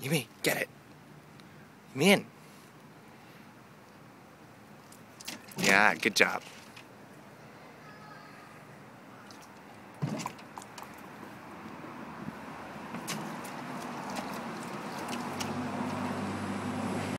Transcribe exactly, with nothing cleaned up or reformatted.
Yumi, get it. Yumi in. Yeah, good job.